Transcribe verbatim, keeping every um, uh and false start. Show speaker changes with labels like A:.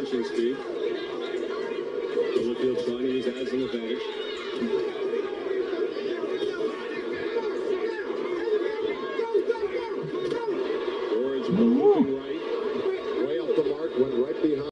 A: finishing speed. Holyfield trying to use that as an advantage. Orange looking right. Way off the mark, went right behind.